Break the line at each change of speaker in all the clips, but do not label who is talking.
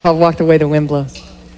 I'll walk the way the wind blows.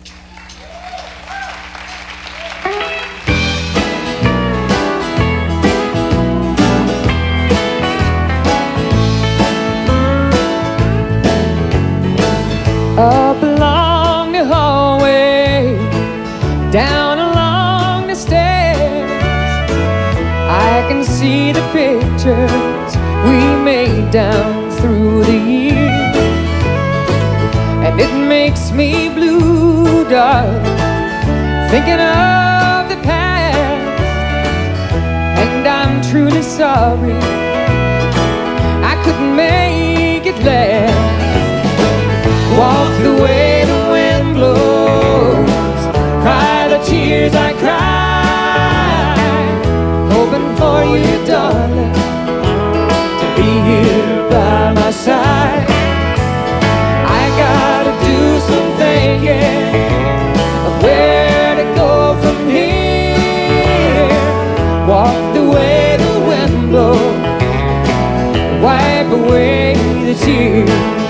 Up along the hallway, down along the stairs, I can see the pictures we made down through the years. And it makes me blue, darling, thinking of the past. And I'm truly sorry I couldn't make it last. Walk the way the wind blows, cry the tears I cry, hoping for you, darling, to be here by my side. I gotta do some thinking of where to go from here. Walk the way the wind blows, wipe away the tears.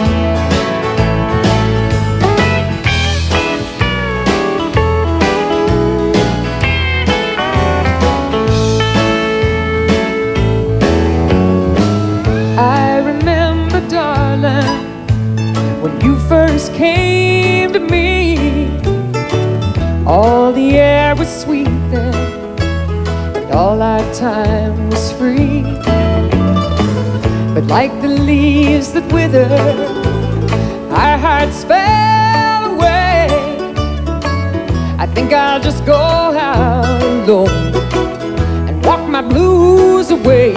When you first came to me, all the air was sweet then, and all our time was free. But like the leaves that wither, our hearts fell away. I think I'll just go out alone and walk my blues away.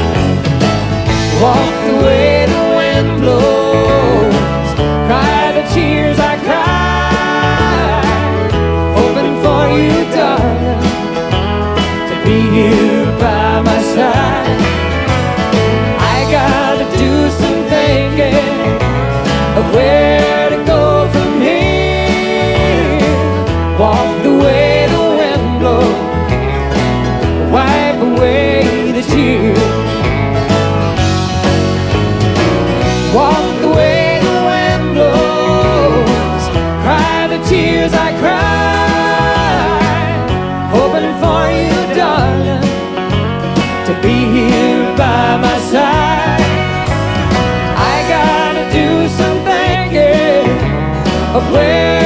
Walk the way the wind blows, cry the tears I cry, hoping for you, darling, to be here by my side. I gotta do some thinking of where to go from here. Walk the way the wind blows, wipe away the tears. Walk the way the wind blows, cry the tears I cry, hoping for you, darling, to be here by my side. I gotta do some thinking of where